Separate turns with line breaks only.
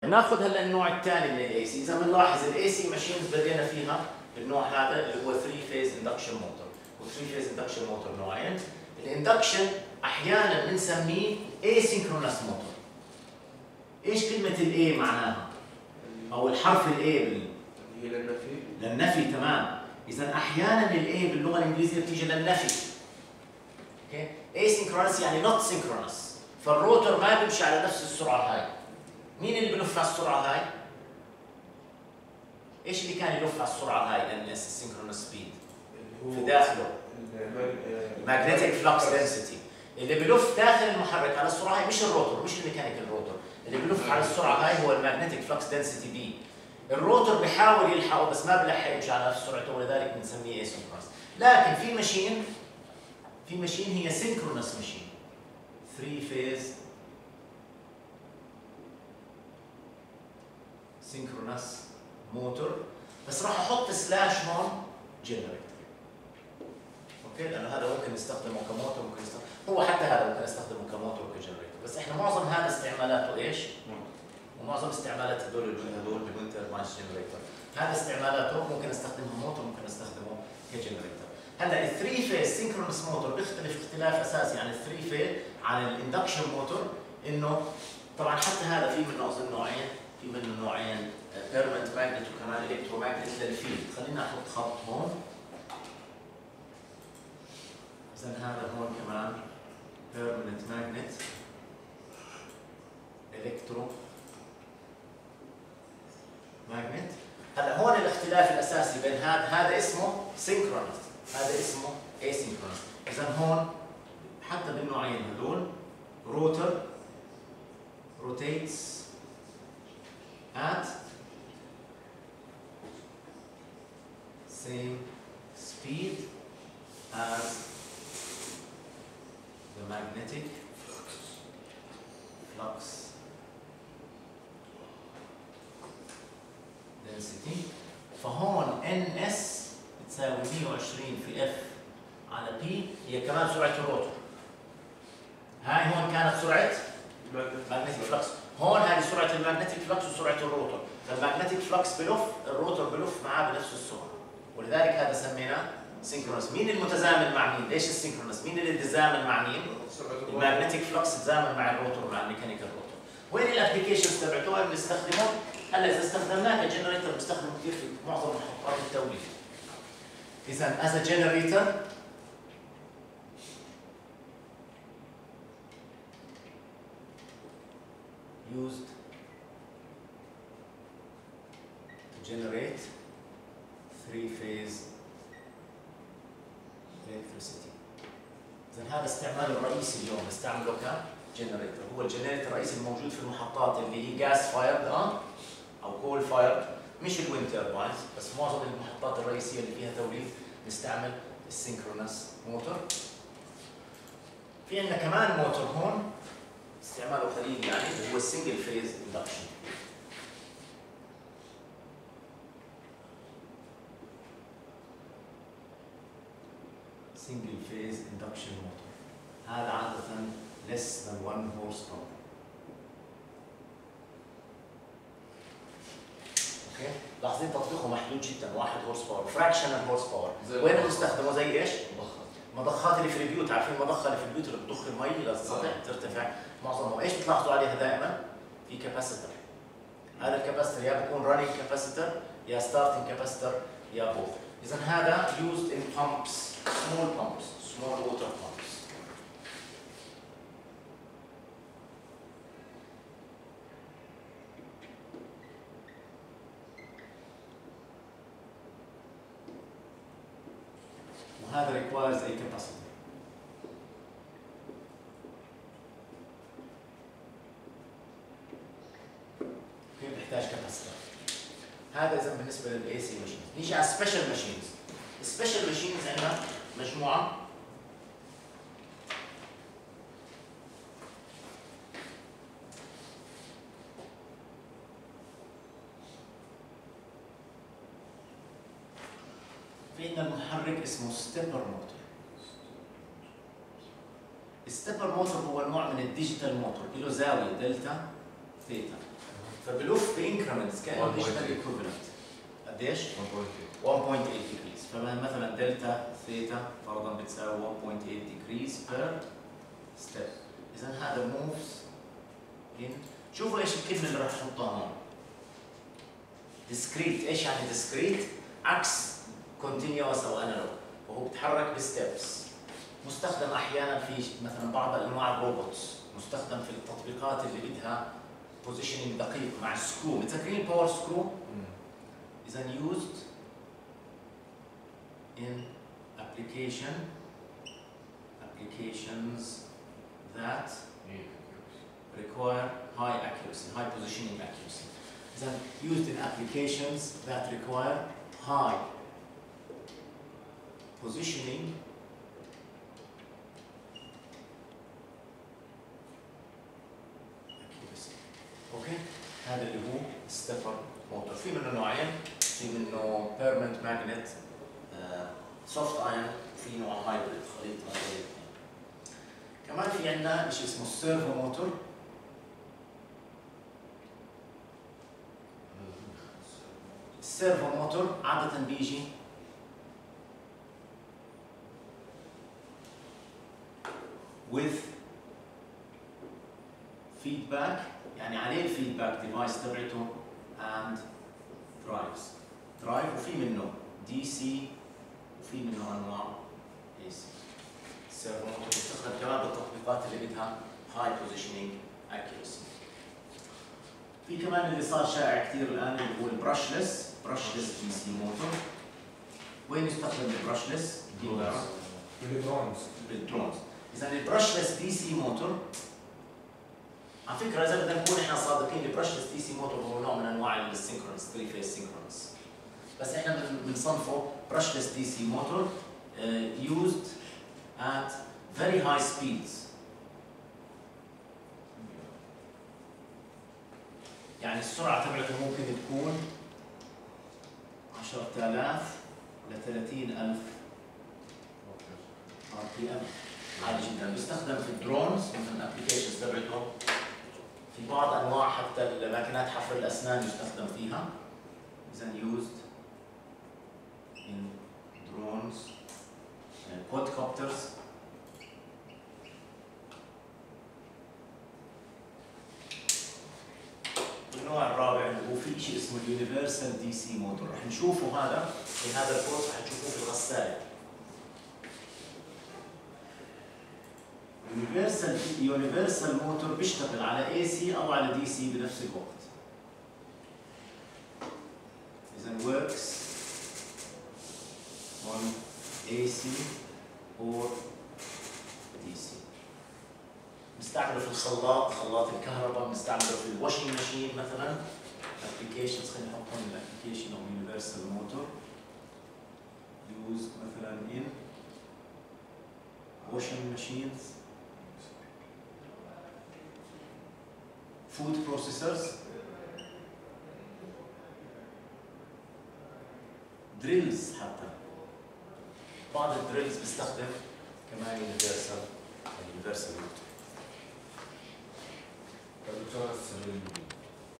بناخذ هلا النوع الثاني من الاي سي. اذا بنلاحظ الاي سي ماشينز بدينا فيها بالنوع هذا اللي هو 3 فيز اندكشن موتور، و3 فيز اندكشن موتور نوعين. الاندكشن احيانا بنسميه اسynchronous موتور. ايش كلمه الاي معناها؟ او الحرف الاي
هي للنفي؟
للنفي، تمام. اذا احيانا الاي باللغه الانجليزيه بتيجي للنفي. اوكي؟ اسynchronous يعني نوت سينكرونس، فالروتور ما بيمشي على نفس السرعه هاي. مين اللي بلف على السرعه هاي؟ ايش اللي كان يلف على السرعه هاي السينكرونس سبيد؟ في داخله الماجنتيك فلكس دنسيتي. اللي بلف داخل المحرك على السرعه هاي مش الروتور، مش الميكانيكال روتور، اللي بلف على السرعه هاي هو الماجنتيك فلكس دنسيتي بي. الروتور بيحاول يلحقه بس ما بيلحق يمشي على نفس سرعته، ولذلك بنسميه اسينكرونس. لكن في ماشين هي سينكرونس ماشين 3 فيز سينكرونس موتور، بس راح احط سلاش هون جنريتور. اوكي؟ لانه هذا ممكن نستخدمه كموتور، ممكن نستخدمه هو حتى هذا ممكن نستخدمه كموتور وكجنريتور، بس احنا معظم هذا استعمالاته ايش؟ ومعظم استعمالات هذول بالويند ترباين جنريتور، هذا استعمالاته ممكن استخدمه موتور، ممكن استخدمه كجنريتور. هلا ال 3 فيز سينكرونس موتور بيختلف اختلاف اساسي عن ال 3 فيز عن الاندكشن موتور، انه طبعا حتى هذا في منه اظن نوعين، في منه نوعين بيرمننت ماجنت وكمان الكتروماجنت للفيلد. خلينا احط خط هون. اذا هذا هون كمان بيرمننت ماجنت الكترو ماجنت. هلا هون الاختلاف الاساسي بين هذا اسمه سينكرونس، هذا اسمه اسينكرونس. اذا هون حتى بالنوعين هذول روتر rotates at same speed as the magnetic flux density. فهون NS بتساوي 120 في F على P، هي كمان سرعة الروتور. هاي هون كانت سرعة magnetic flux، هون هذه سرعة الماجنتيك فلكس وسرعة الروتور، فالماجنتيك فلكس بلف، الروتور بلف معاه بنفس السرعة، ولذلك هذا سميناه سينكرونس. مين المتزامن مع مين؟ ليش السينكرونس؟ مين اللي تزامن مع مين؟ الماجنتيك فلكس تزامن مع الروتور، مع الميكانيكال روتور. وين الابلكيشنز تبعته بنستخدمه؟ هلا اذا استخدمناه كجنريتور بنستخدمه كثير في معظم محطات التوليد. اذا as a generator used to generate 3-phase electricity. إذا هذا استعماله الرئيسي اليوم، نستعمله كجنريتور. هو الجنريتور الرئيسي الموجود في المحطات اللي هي جاس فايرد او كول فايرد، مش الويند ترباينز، بس معظم المحطات الرئيسيه اللي فيها توليد نستعمل السينكرونس موتور. في عندنا كمان موتور هون استعماله قليل يعني، هو السنجل فيز اندكشن. سنجل فيز اندكشن موتور، هذا عادة less than 1 horsepower. اوكي؟ لاحظين تطبيقه محدود جدا، 1 هورس باور، فراكشنال هورس باور. وين بنستخدمه؟ زي ايش؟ مضخات اللي في البيوت، عارفين المضخه اللي في البيوت اللي بتضخ المي للسطح ترتفع معظمها، ايش بتلاحظوا عليها دائما؟ في كاباسيتر. هذا الكاباسيتر يا بيكون رانينج كاباسيتر يا ستارتنج كاباسيتر يا بوث. اذا هذا used in pumps، small pumps، small water pumps. وهذا requires a capacitor. كيف بيحتاج كاباسيتر؟ هذا اذا بالنسبه للاي سي ماشينز. نيجي على السبيشال ماشينز. السبيشال ماشينز عندنا مجموعه في عندنا محرك اسمه ستيبر موتور. الستيبر موتور هو نوع من الديجيتال موتور، له زاويه دلتا ثيتا. فبلف بانكرمنتس كانه ديجيتال ايكوفالنت. قديش؟ 1.8 degrees. فمثلا دلتا ثيتا فرضا بتساوي 1.8 degrees per step. اذا هذا موفز ان. شوفوا ايش الكلمه اللي راح نحطها هون. discrete. ايش يعني discrete؟ عكس continuous او analog، وهو بيتحرك بستبس. مستخدم احيانا في مثلا بعض انواع الروبوتس، مستخدم في التطبيقات اللي بدها بوزيشننج دقيق مع سكرو. متذكرين باور سكرو؟ اذا used in applications that require high accuracy, high positioning accuracy. Then used in applications that require high positioning accuracy. اوكي؟ هذا اللي هو ستيبر موتور. في منه نوعين، في منه بيرمنت ماجنت سوفت ايرون، وفي نوع هايبريد خليط من الاثنين. كمان في عندنا شيء اسمه السيرفو موتور. السيرفو موتور عادة بيجي with feedback، يعني عليه الفيدباك ديفايس تبعته and drive، وفي منه DC وفي منه انواع AC. السيرفو موتور بيستخدم كمان بالتطبيقات اللي بدها high positioning accuracy. في كمان اللي صار شائع كثير الان اللي هو البرشلس DC موتور. وين يستخدم البرشلس؟ بالدرونز. اذا البرشلس DC موتور، على فكره اذا بدنا نكون احنا صادقين، البرشلس DC موتور هو نوع من انواع السينكرونس 3 فيز سينكرونس، بس احنا بنصنفه برشلس DC موتور used at very high speeds. يعني السرعه تبعته ممكن تكون 10,000 ل 30,000 RPM، عالي جدا. بيستخدم في الدرونز مثلا الابلكيشنز تبعته، في بعض انواع حتى الماكينات حفر الاسنان يستخدم فيها. اذا used in drones, quadcopters. النوع الرابع اللي هو في شيء اسمه اليونيفرسال DC موتور، رح نشوفه هذا في هذا الكورس، رح تشوفوه في الغسالة. يونيفرسال موتور بيشتغل على AC او على DC بنفس الوقت. اذا works on AC or DC. بنستعمله في الخلاط، خلاط الكهرباء، بنستعمله في الواشنج ماشين مثلا. ابلكيشنز خلينا نحط هون الابلكيشن او يونيفرسال موتور used مثلا in washing machines, food processors, drills. حتى بعض الدريلز بيستخدم كمان يونيفرسال موتور.
دكتور